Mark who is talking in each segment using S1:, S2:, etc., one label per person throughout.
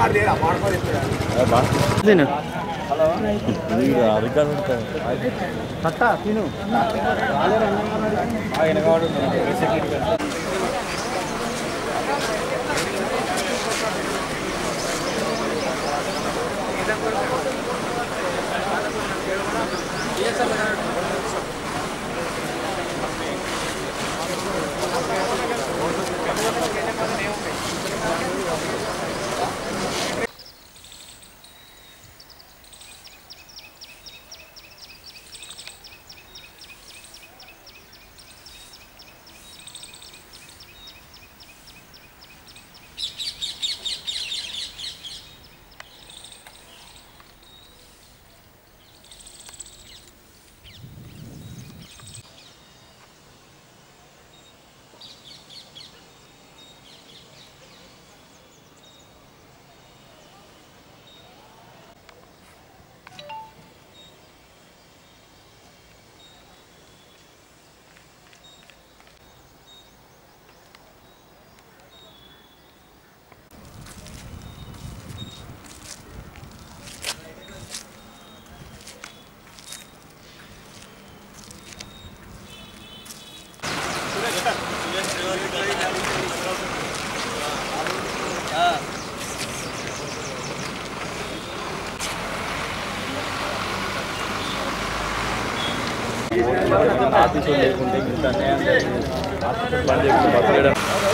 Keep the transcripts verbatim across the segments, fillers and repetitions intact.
S1: Office లేకుంటే ఇంత బండి బతకడం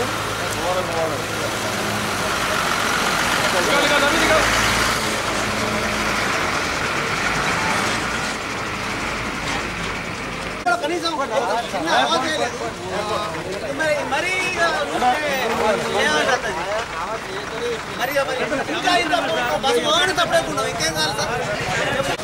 S2: కనీసం మరి ఇంకా ఇంత బస్సు బాగానే తప్పలేకుండా ఇంకేం కాదు సార్.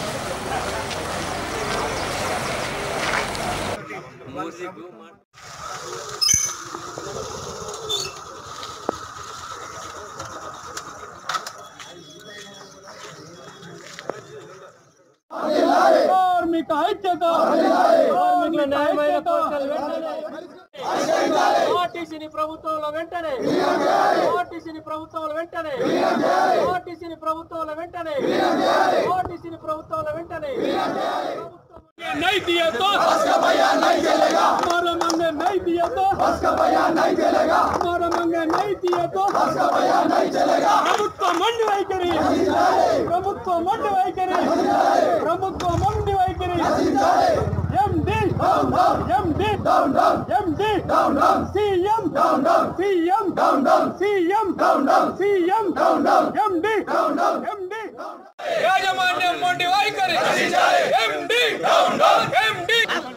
S3: కార్మిక ఐక్యత కార్మికుల న్యాయమైన కోరికలు వెంటనే ఆర్టీసీని ప్రభుత్వంలో వెంటనే ఆర్టీసీని ప్రభుత్వంలో వెంటనే ఆర్టీసీని ప్రభుత్వంలో వెంటనే ఆర్టీసీని ప్రభుత్వంలో వెంటనే नहीं दिया तो उसका भैया नहीं चलेगा हमारा मांगे नहीं दिया तो उसका भैया नहीं चलेगा हमारा मांगे नहीं दिया तो उसका भैया नहीं चलेगा प्रभुत्व मंडी వైఖరి ప్రభుత్వ మండి వైఖరి ప్రభుత్వ మండి వైఖరి MD down down MD down down MD down down CM down down CM down down CM down down CM down down MD down down MD యాజమాన్యం మండి వైఖరి MD down down MD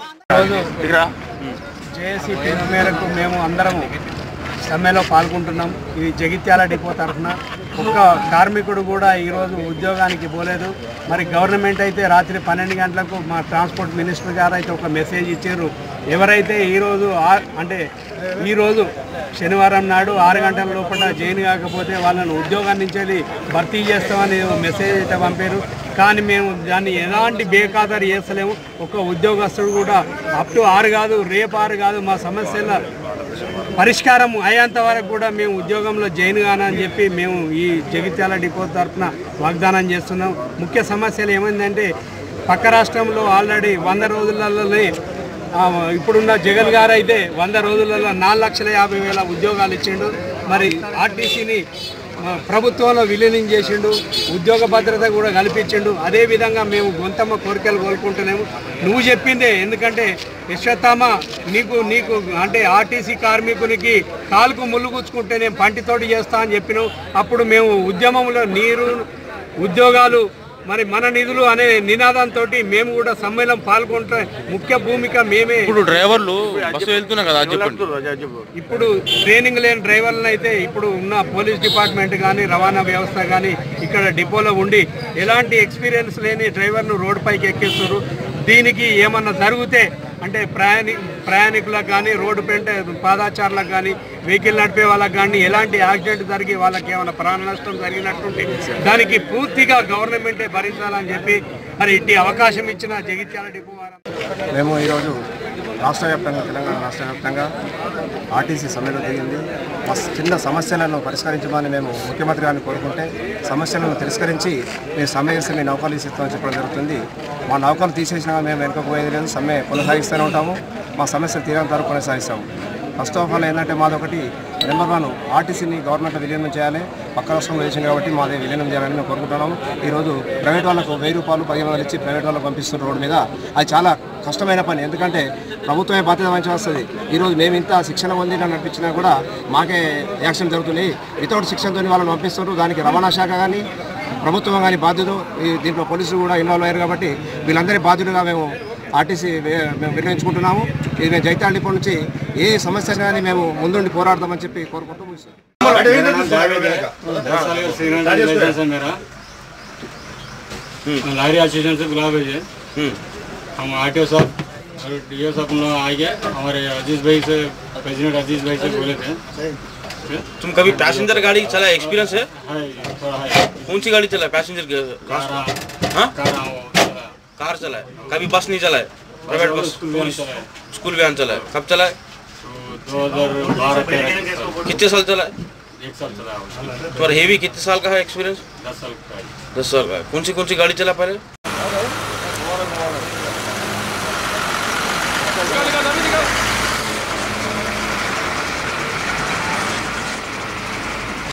S3: JAC పిలుపు మేరకు మేము అందరము సమ్మెలో పాల్గొంటున్నాం. ఇది జగిత్యాల డిపో తరఫున ఒక్క కార్మికుడు కూడా ఈరోజు ఉద్యోగానికి పోలేదు. మరి గవర్నమెంట్ అయితే రాత్రి పన్నెండు గంటలకు మా ట్రాన్స్పోర్ట్ మినిస్టర్ గారు అయితే ఒక మెసేజ్ ఇచ్చారు. ఎవరైతే ఈరోజు అంటే ఈరోజు శనివారం నాడు ఆరు గంటల లోపల జాయిన్ కాకపోతే వాళ్ళను ఉద్యోగం నుంచి భర్తీ చేస్తామని మెసేజ్ అయితే పంపారు. కానీ మేము దాన్ని ఎలాంటి బేఖాతరు చేస్తలేము. ఒక ఉద్యోగస్తుడు కూడా అప్ టు ఆరు కాదు రేపు ఆరు కాదు మా సమస్యల పరిష్కారం అయ్యేంత వరకు కూడా మేము ఉద్యోగంలో జాయిన్ కానని చెప్పి మేము ఈ జగిత్యాల డిపో తరఫున వాగ్దానం చేస్తున్నాం. ముఖ్య సమస్యలు ఏమైందంటే పక్క రాష్ట్రంలో ఆల్రెడీ వంద రోజులలోనే ఇప్పుడున్న జగన్ గారు అయితే వంద రోజులలో నాలుగు లక్షల యాభై వేల ఉద్యోగాలు ఇచ్చిండు. మరి ఆర్టీసీని ప్రభుత్వంలో విలీనం చేసిండు, ఉద్యోగ భద్రత కూడా కల్పించిండు. అదేవిధంగా మేము గొంతమ్మ కోరికలు కోరుకుంటున్నాము. నువ్వు చెప్పిందే, ఎందుకంటే యశ్వత్థామ నీకు నీకు అంటే ఆర్టీసీ కార్మికునికి కాలుకు ముళ్ళు గుచ్చుకుంటే నేను పంటితోటి చేస్తా అని చెప్పినావు. అప్పుడు మేము ఉద్యమంలో నీరు ఉద్యోగాలు మరి మన నిధులు అనే నినాదంతో మేము కూడా సమ్మేళనం పాల్గొంటే ముఖ్య భూమిక మేమే.
S1: ఇప్పుడు డ్రైవర్లు బస్సు వెళ్తున్నా కదా,
S3: ఇప్పుడు ట్రైనింగ్ లేని డ్రైవర్లను అయితే ఇప్పుడు ఉన్న పోలీస్ డిపార్ట్మెంట్ కానీ రవాణా వ్యవస్థ కానీ ఇక్కడ డిపోలో ఉండి ఎలాంటి ఎక్స్పీరియన్స్ లేని డ్రైవర్ను రోడ్డు పైకి ఎక్కిస్తారు. దీనికి ఏమన్నా జరిగితే అంటే ప్రయాణి ప్రయాణికులకు కానీ రోడ్డు పెంట పాదాచారులకు కానీ వెహికల్ నడిపే వాళ్ళకి కానీ ఎలాంటి యాక్సిడెంట్ జరిగి వాళ్ళకి ఏమైనా ప్రాణ నష్టం జరిగినట్టుంటే దానికి పూర్తిగా గవర్నమెంటే భరించాలని చెప్పి మరి ఇట్టి అవకాశం ఇచ్చిన జగిత్యాల డిపో వారు
S4: మేము ఈరోజు రాష్ట్ర వ్యాప్తంగా తెలంగాణ రాష్ట్ర వ్యాప్తంగా ఆర్టీసీ సమ్మెలో దిగింది. మా చిన్న సమస్యలను పరిష్కరించమని మేము ముఖ్యమంత్రి గారిని కోరుకుంటే సమస్యలను తిరస్కరించి మేము సమ్మె చేస్తే మీ నౌకలు తీసిస్తామని చెప్పడం జరుగుతుంది. మా నౌకలు తీసేసినా మేము వెనుకపోయేది లేదు, సమ్మె కొనసాగిస్తూనే ఉంటాము, మా సమస్యలు తీరేంత వరకు కొనసాగిస్తాము. ఫస్ట్ ఆఫ్ ఆల్ ఏంటంటే మాది ఒకటి నెంబర్ వన్ ఆర్టీసీని గవర్నమెంట్ విలీనం చేయాలి. పక్క రాష్ట్రంలో వేసింది కాబట్టి మాది విలీనం చేయాలని మేము కోరుకుంటున్నాము. ఈరోజు ప్రైవేట్ వాళ్ళకు వెయ్యి రూపాయలు పదిహేను వందలు ఇచ్చి ప్రైవేట్ వాళ్ళకు పంపిస్తున్న రోడ్డు మీద అది చాలా కష్టమైన పని. ఎందుకంటే ప్రభుత్వమే బాధ్యత వహించి వస్తుంది. ఈరోజు మేము ఇంత శిక్షణ పొంది నడిపించినా కూడా మాకే యాక్సిడెంట్ జరుగుతున్నాయి. వితౌట్ శిక్షణతో వాళ్ళని పంపిస్తున్నారు. దానికి రవాణా శాఖ కానీ ప్రభుత్వం కానీ బాధ్యులు, ఈ దీంట్లో పోలీసులు కూడా ఇన్వాల్వ్ అయ్యారు. కాబట్టి వీళ్ళందరి బాధ్యులుగా మేము ఆర్టీసీ మేము నిర్ణయించుకుంటున్నాము. ఇది మేము జైతాల్ డిపో నుంచి ఏ సమస్య కానీ మేము ముందుండి పోరాడదామని చెప్పి కోరుకుంటూ ముగిస్తాం.
S5: लाहरी एसोसिएशन से गुलाब है, हम आर टी ओ साहब और डी ओ साहब लोग आए, हमारे अजीज भाई से प्रेसिडेंट अजीज भाई से बोले थे।
S1: तुम कभी पैसेंजर गाड़ी चला एक्सपीरियंस है?
S5: थोड़ा है।
S1: कौन सी गाड़ी चला है? पैसेंजर
S5: कार
S1: हाँ
S5: कार
S1: कार चला है, कभी बस नहीं चला है? प्राइवेट बस स्कूल वैन चला है? कब चला है?
S5: दो हजार बारह तेरह
S1: कितने साल चला है?
S5: एक साल चला है।
S1: तुम्हारा हेवी कितने साल का है एक्सपीरियंस?
S5: दस साल का है।
S1: दस साल का है। कौन सी कौन सी गाड़ी चला पहले?